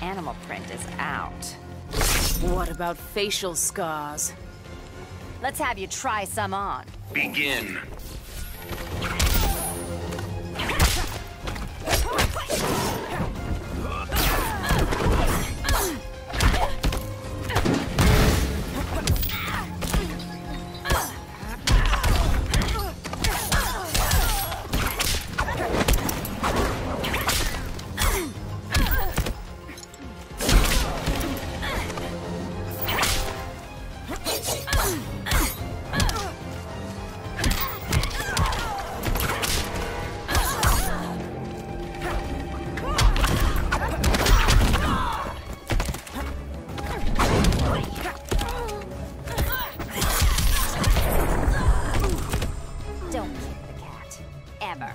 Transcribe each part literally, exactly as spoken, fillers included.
animal print is out. What about facial scars? Let's have you try some on. Begin. Don't kick the cat. Ever.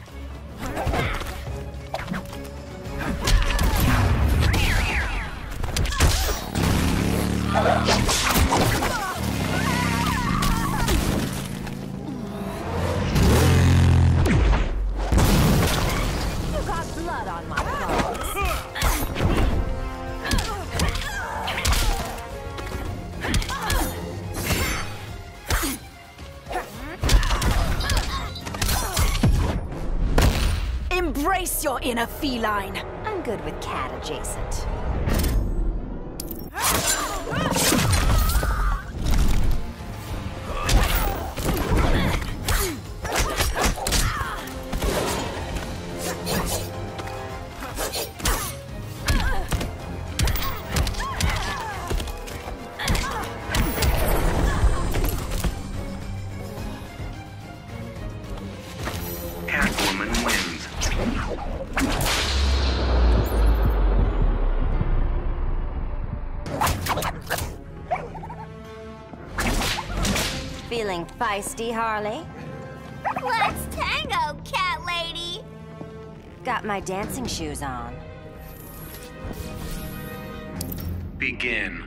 You got blood on my clothes. Embrace your inner feline. I'm good with cat adjacent. Catwoman wins. Feeling feisty, Harley? Let's tango, cat lady! Got my dancing shoes on. Begin.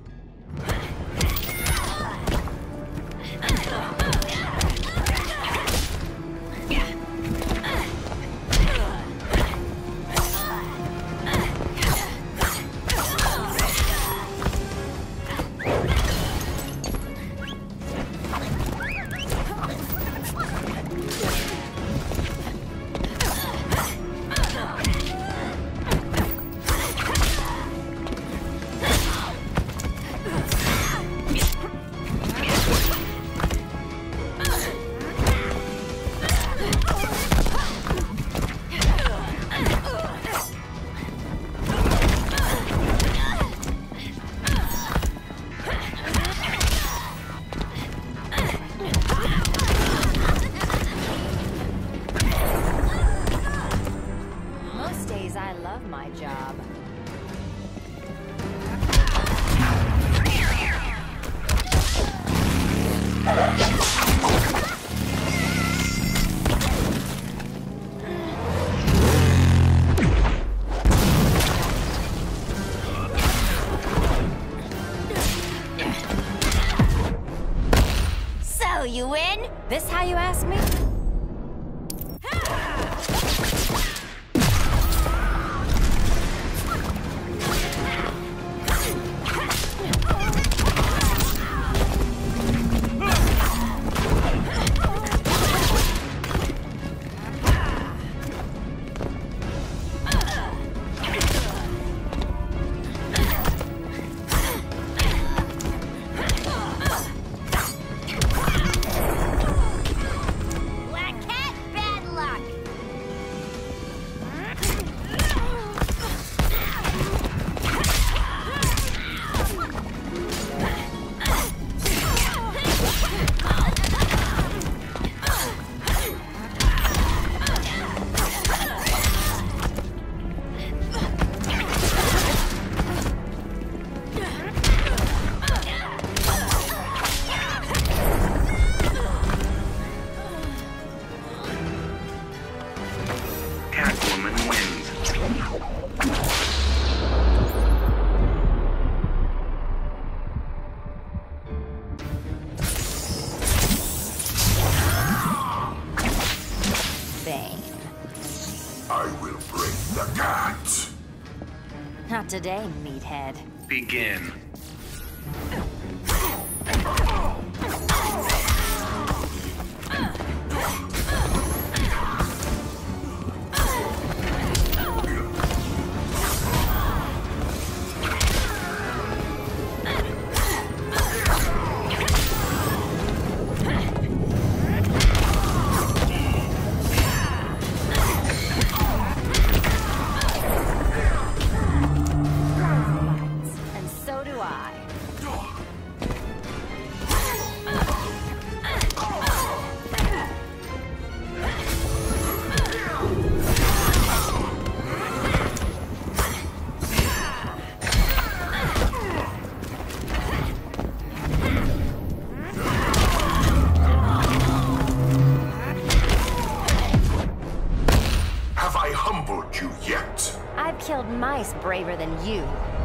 Most days I love my job. So, you win? This how you ask me? Black cat, bad luck! Catwoman wins. Bane. I will break the cat. Not today, meathead. Begin. And so do I. Have I humbled you yet? I've killed mice braver than you.